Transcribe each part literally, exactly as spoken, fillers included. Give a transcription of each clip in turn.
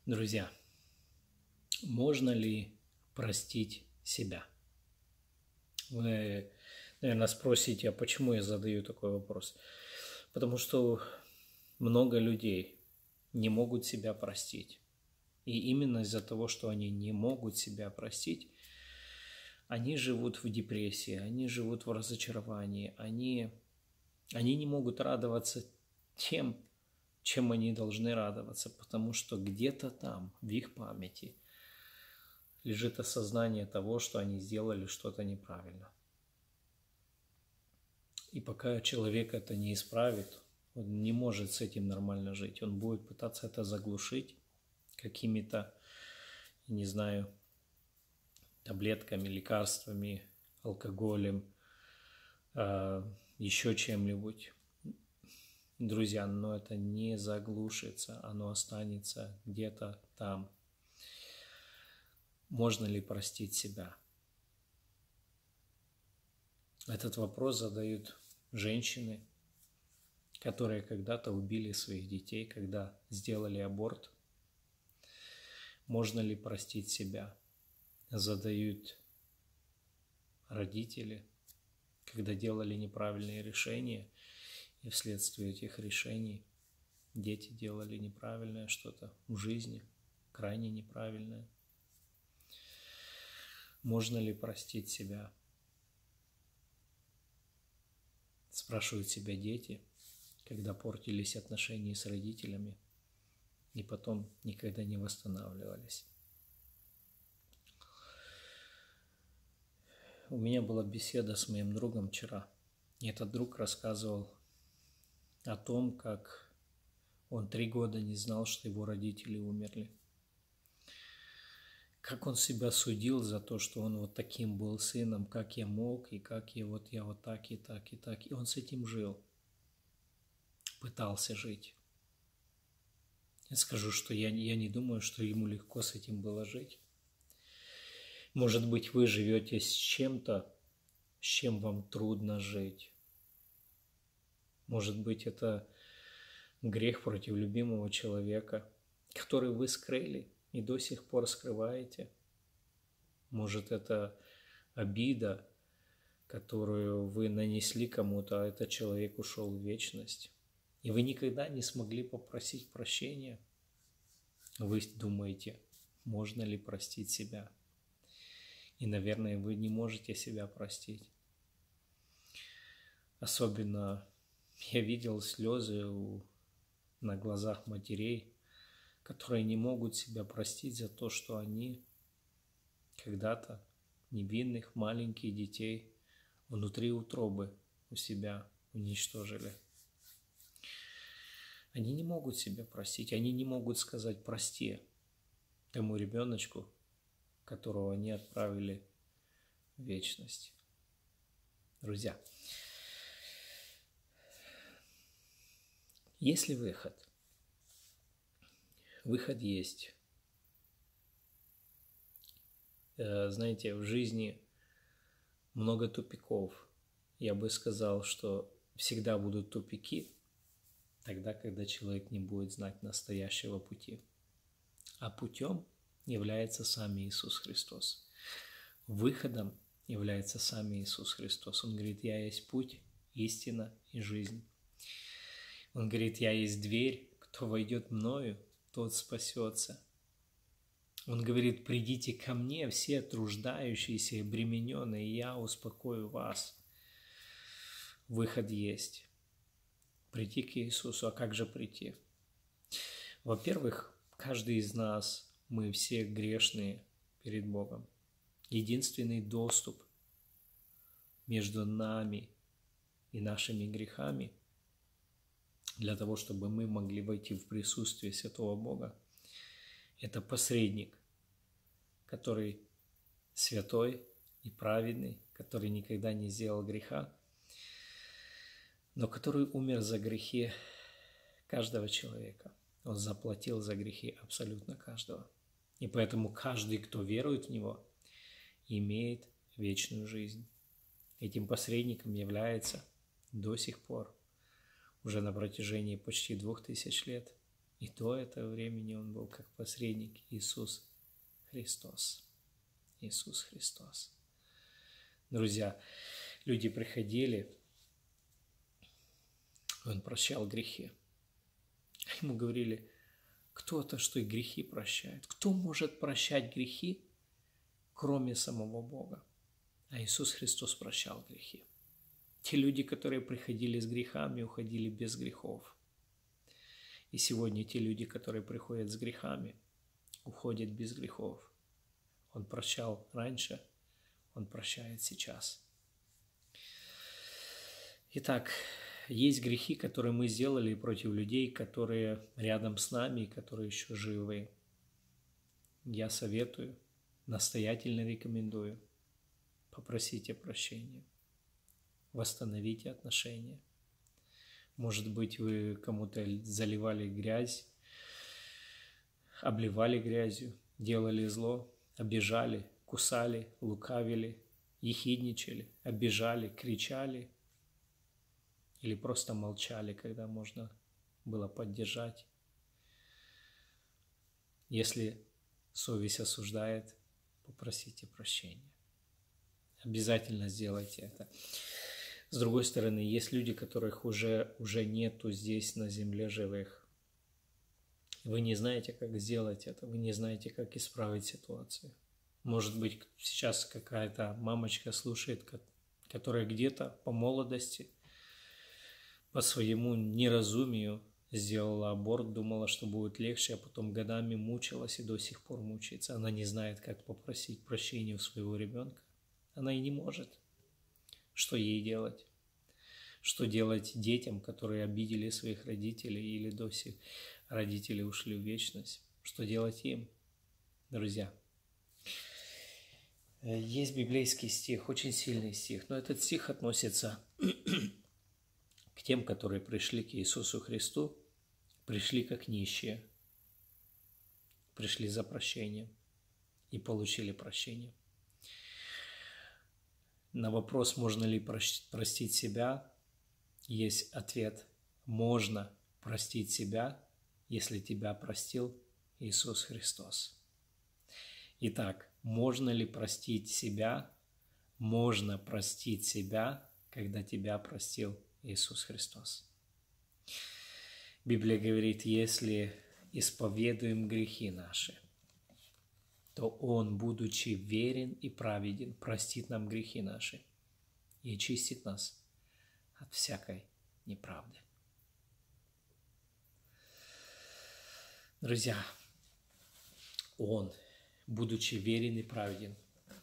Друзья, можно ли простить себя? Вы, наверное, спросите, а почему я задаю такой вопрос? Потому что много людей не могут себя простить. И именно из-за того, что они не могут себя простить, они живут в депрессии, они живут в разочаровании, они, они не могут радоваться тем, чем они должны радоваться, потому что где-то там, в их памяти, лежит осознание того, что они сделали что-то неправильно. И пока человек это не исправит, он не может с этим нормально жить. Он будет пытаться это заглушить какими-то, не знаю, таблетками, лекарствами, алкоголем, э, еще чем-нибудь. Друзья, но это не заглушится, оно останется где-то там. Можно ли простить себя? Этот вопрос задают женщины, которые когда-то убили своих детей, когда сделали аборт. Можно ли простить себя? Задают родители, когда делали неправильные решения, и вследствие этих решений дети делали неправильное что-то в жизни, крайне неправильное. Можно ли простить себя? Спрашивают себя дети, когда портились отношения с родителями и потом никогда не восстанавливались. У меня была беседа с моим другом вчера, и этот друг рассказывал о том, как он три года не знал, что его родители умерли. Как он себя судил за то, что он вот таким был сыном, как я мог, и как я вот, я вот так, и так, и так. И он с этим жил, пытался жить. Я скажу, что я, я не думаю, что ему легко с этим было жить. Может быть, вы живете с чем-то, с чем вам трудно жить. Может быть, это грех против любимого человека, который вы скрыли и до сих пор скрываете. Может, это обида, которую вы нанесли кому-то, а этот человек ушел в вечность. И вы никогда не смогли попросить прощения. Вы думаете, можно ли простить себя? И, наверное, вы не можете себя простить. Особенно я видел слезы у, на глазах матерей, которые не могут себя простить за то, что они когда-то невинных маленьких детей внутри утробы у себя уничтожили. Они не могут себя простить, они не могут сказать «прости» тому ребеночку, которого они отправили в вечность. Друзья, есть ли выход? Выход есть. Знаете, в жизни много тупиков. Я бы сказал, что всегда будут тупики, тогда, когда человек не будет знать настоящего пути. А путем является сам Иисус Христос. Выходом является сам Иисус Христос. Он говорит, я есть путь, истина и жизнь. Он говорит, я есть дверь, кто войдет мною, тот спасется. Он говорит, придите ко мне, все труждающиеся и обремененные, и я успокою вас. Выход есть. Прийти к Иисусу. А как же прийти? Во-первых, каждый из нас, мы все грешные перед Богом. Единственный доступ между нами и нашими грехами для того, чтобы мы могли войти в присутствие Святого Бога, это посредник, который святой и праведный, который никогда не сделал греха, но который умер за грехи каждого человека. Он заплатил за грехи абсолютно каждого. И поэтому каждый, кто верует в Него, имеет вечную жизнь. Этим посредником является до сих пор, уже на протяжении почти двух тысяч лет, И до этого времени Он был как посредник Иисус Христос. Иисус Христос. Друзья, люди приходили, Он прощал грехи. Ему говорили: кто-то, что и грехи прощает. Кто может прощать грехи, кроме самого Бога? А Иисус Христос прощал грехи. Те люди, которые приходили с грехами, уходили без грехов. И сегодня те люди, которые приходят с грехами, уходят без грехов. Он прощал раньше, Он прощает сейчас. Итак, есть грехи, которые мы сделали против людей, которые рядом с нами, которые еще живы. Я советую, настоятельно рекомендую: попросите прощения, восстановите отношения. Может быть, вы кому-то заливали грязь, обливали грязью, делали зло, обижали, кусали, лукавили, ехидничали, обижали, кричали или просто молчали, когда можно было поддержать. Если совесть осуждает, попросите прощения. Обязательно сделайте это. С другой стороны, есть люди, которых уже, уже нету здесь на земле живых. Вы не знаете, как сделать это, вы не знаете, как исправить ситуацию. Может быть, сейчас какая-то мамочка слушает, которая где-то по молодости, по своему неразумию сделала аборт, думала, что будет легче, а потом годами мучилась и до сих пор мучается. Она не знает, как попросить прощения у своего ребенка. Она и не может. Что ей делать? Что делать детям, которые обидели своих родителей или до сих родители ушли в вечность? Что делать им, друзья? Есть библейский стих, очень сильный стих, но этот стих относится к тем, которые пришли к Иисусу Христу, пришли как нищие, пришли за прощением и получили прощение. На вопрос, можно ли простить себя, есть ответ: можно простить себя, если тебя простил Иисус Христос. Итак, можно ли простить себя? Можно простить себя, когда тебя простил Иисус Христос. Библия говорит: если исповедуем грехи наши, то Он, будучи верен и праведен, простит нам грехи наши и очистит нас от всякой неправды. Друзья, Он, будучи верен и праведен,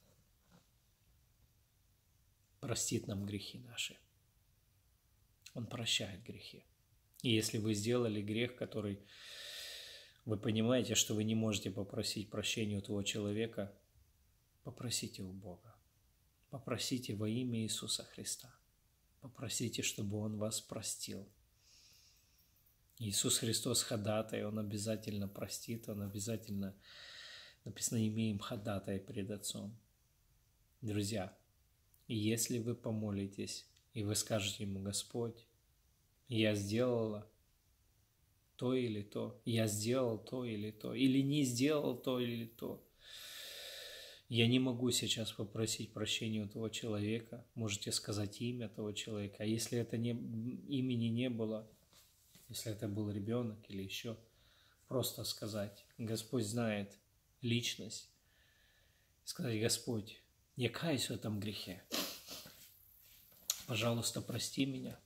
простит нам грехи наши. Он прощает грехи. И если вы сделали грех, который вы понимаете, что вы не можете попросить прощения у того человека, попросите у Бога. Попросите во имя Иисуса Христа. Попросите, чтобы Он вас простил. Иисус Христос ходатай, Он обязательно простит, Он обязательно, написано, имеем ходатай пред Отцом. Друзья, если вы помолитесь, и вы скажете Ему: Господь, я сделала то или то, я сделал то или то, или не сделал то или то. Я не могу сейчас попросить прощения у того человека. Можете сказать имя того человека. А если это не, имени не было, если это был ребенок или еще, просто сказать: Господь знает личность. Сказать: Господь, я каюсь в этом грехе. Пожалуйста, прости меня.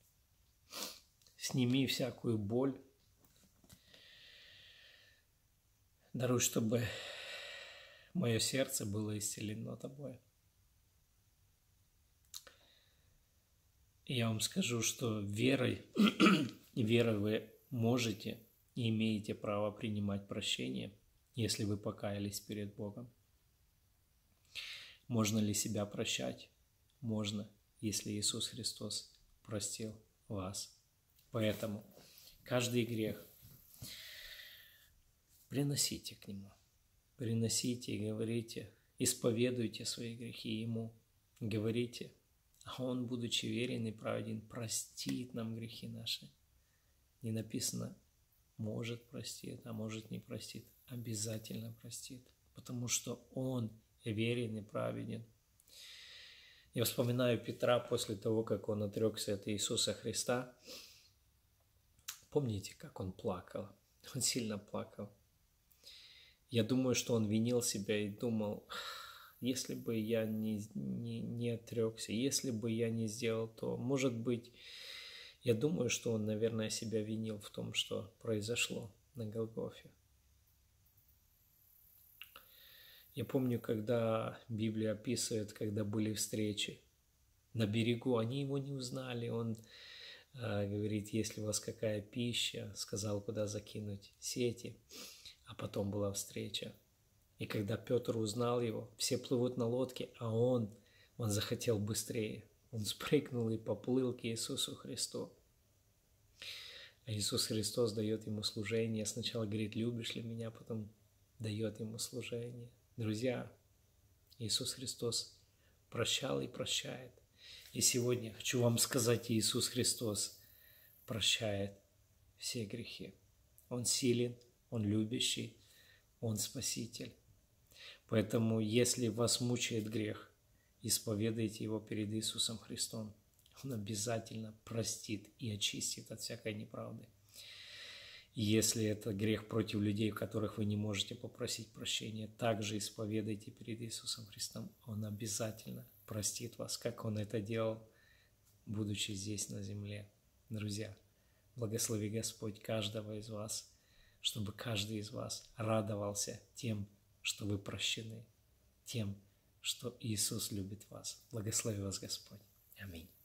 Сними всякую боль. Даруй, чтобы мое сердце было исцелено Тобой. И я вам скажу, что верой, верой вы можете и имеете право принимать прощение, если вы покаялись перед Богом. Можно ли себя прощать? Можно, если Иисус Христос простил вас. Поэтому каждый грех приносите к Нему. Приносите и говорите, исповедуйте свои грехи Ему. Говорите, а Он, будучи верен и праведен, простит нам грехи наши. Не написано может простит, а может не простит. Обязательно простит, потому что Он верен и праведен. Я вспоминаю Петра после того, как он отрекся от Иисуса Христа. Помните, как он плакал? Он сильно плакал. Я думаю, что он винил себя и думал, если бы я не, не, не отрекся, если бы я не сделал то, может быть, я думаю, что он, наверное, себя винил в том, что произошло на Голгофе. Я помню, когда Библия описывает, когда были встречи на берегу, они его не узнали. Он э, говорит, если у вас какая пища, сказал, куда закинуть сети. А потом была встреча. И когда Петр узнал его, все плывут на лодке, а он, он захотел быстрее. Он спрыгнул и поплыл к Иисусу Христу. А Иисус Христос дает ему служение. Сначала говорит, любишь ли меня, потом дает ему служение. Друзья, Иисус Христос прощал и прощает. И сегодня хочу вам сказать, Иисус Христос прощает все грехи. Он силен, Он любящий, Он Спаситель. Поэтому, если вас мучает грех, исповедуйте его перед Иисусом Христом. Он обязательно простит и очистит от всякой неправды. И если это грех против людей, в которых вы не можете попросить прощения, также исповедуйте перед Иисусом Христом. Он обязательно простит вас, как Он это делал, будучи здесь на земле. Друзья, благослови Господь каждого из вас, чтобы каждый из вас радовался тем, что вы прощены, тем, что Иисус любит вас. Благослови вас Господь. Аминь.